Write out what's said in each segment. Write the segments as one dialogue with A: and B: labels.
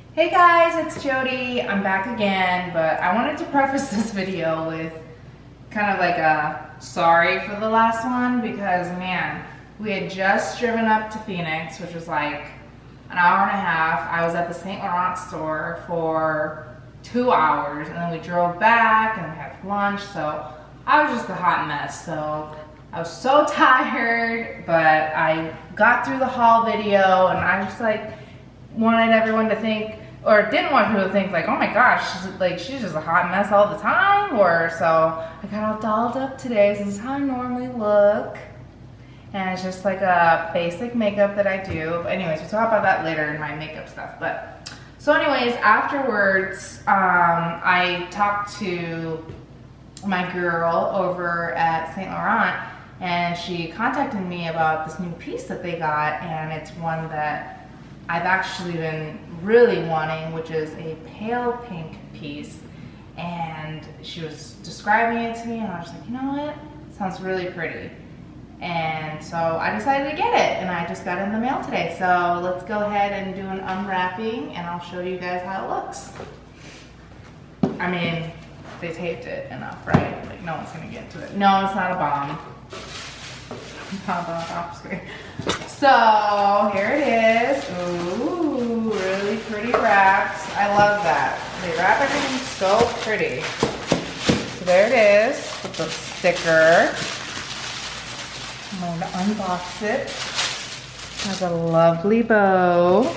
A: Hey guys, it's Jody. I'm back again, but I wanted to preface this video with kind of like a sorry for the last one because man, we had just driven up to Phoenix, which was like an hour and a half. I was at the St. Laurent store for 2 hours and then we drove back and we had lunch, so I was just a hot mess. So I was so tired, but I got through the haul video and I just like wanted everyone to think, or didn't want people to think like, oh my gosh, she's just a hot mess all the time, or so I got all dolled up today. So this is how I normally look. And it's just like a basic makeup that I do. But anyways, we'll talk about that later in my makeup stuff. But so anyways, afterwards, I talked to my girl over at St. Laurent and she contacted me about this new piece that they got, and it's one that I've actually been really wanting, which is a pale pink piece. And she was describing it to me and I was like, you know what? It sounds really pretty. And so I decided to get it and I just got it in the mail today. So let's go ahead and do an unwrapping and I'll show you guys how it looks. I mean, they taped it enough, right? Like no one's gonna get to it. No, it's not a bomb. Not a off screen. So here it is. Ooh, really pretty wraps. I love that. They wrap everything so pretty. So there it is with the sticker. I'm going to unbox it. It has a lovely bow.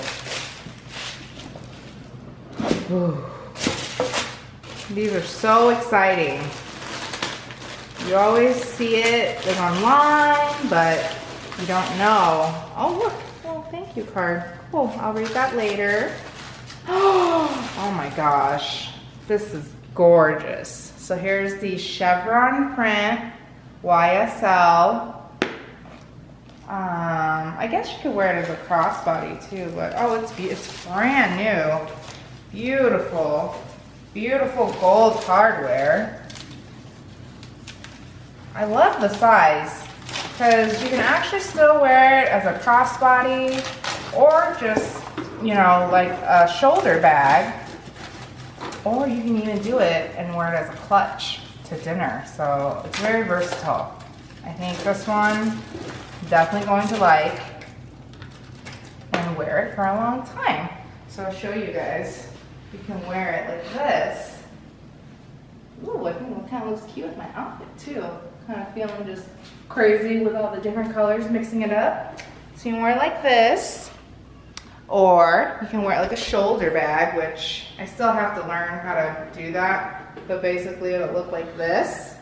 A: Ooh. These are so exciting. You always see it like online, but you don't know. Oh look, oh thank you card. Cool, I'll read that later. Oh my gosh, this is gorgeous. So here's the chevron print, YSL. I guess you could wear it as a crossbody too, but oh, it's brand new. Beautiful, beautiful gold hardware. I love the size because you can actually still wear it as a crossbody or just, you know, like a shoulder bag, or you can even do it and wear it as a clutch to dinner. So it's very versatile. I think this one definitely going to like and wear it for a long time. So I'll show you guys. You can wear it like this. Ooh, I think it kind of looks cute with my outfit too. Kind of feeling just crazy with all the different colors, mixing it up. So you can wear it like this, or you can wear it like a shoulder bag, which I still have to learn how to do that. But basically it'll look like this.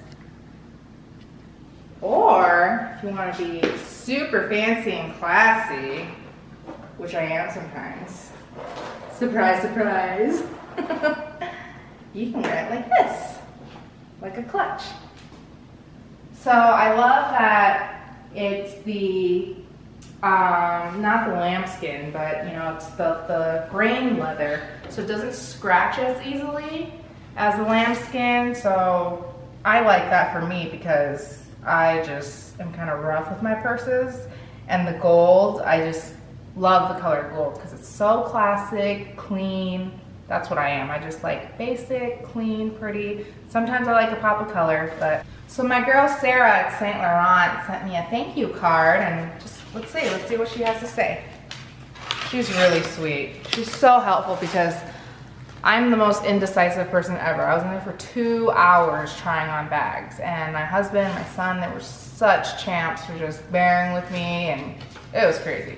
A: Or if you want to be super fancy and classy, which I am sometimes. Surprise, surprise. You can wear it like this, like a clutch. So I love that it's the, not the lambskin, but you know, it's the grain leather. So it doesn't scratch as easily as the lambskin. So I like that for me because I just am kind of rough with my purses. And the gold, I just love the color gold because it's so classic, clean. That's what I am. I just like basic, clean, pretty. Sometimes I like a pop of color, but. So my girl Sarah at St. Laurent sent me a thank you card and just, let's see what she has to say. She's really sweet. She's so helpful because I'm the most indecisive person ever. I was in there for 2 hours trying on bags, and my husband, my son, they were such champs for just bearing with me, and it was crazy.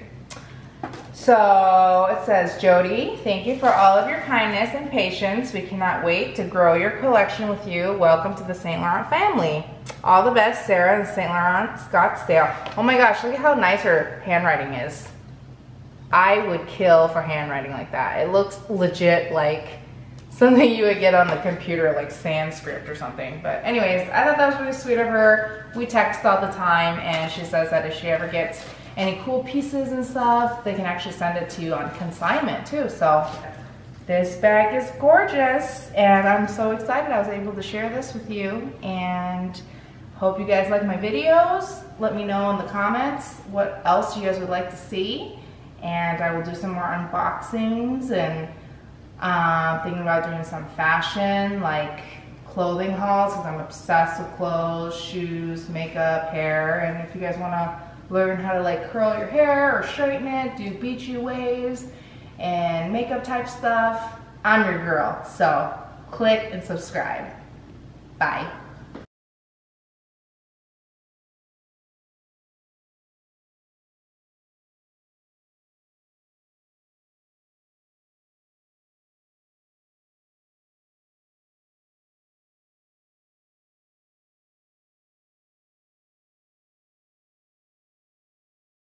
A: So it says, Jody, thank you for all of your kindness and patience. We cannot wait to grow your collection with you. Welcome to the St. Laurent family. All the best, Sarah in St. Laurent, Scottsdale. Oh my gosh, look at how nice her handwriting is. I would kill for handwriting like that. It looks legit like something you would get on the computer, like Sanskrit or something. But anyways, I thought that was really sweet of her. We text all the time, and she says that if she ever gets any cool pieces and stuff, they can actually send it to you on consignment too. So this bag is gorgeous and I'm so excited I was able to share this with you, and hope you guys like my videos. Let me know in the comments what else you guys would like to see, and I will do some more unboxings and Thinking about doing some fashion, like clothing hauls, because I'm obsessed with clothes, shoes, makeup, hair. And if you guys want to learn how to like curl your hair or straighten it, do beachy waves and makeup type stuff, I'm your girl. So click and subscribe. Bye.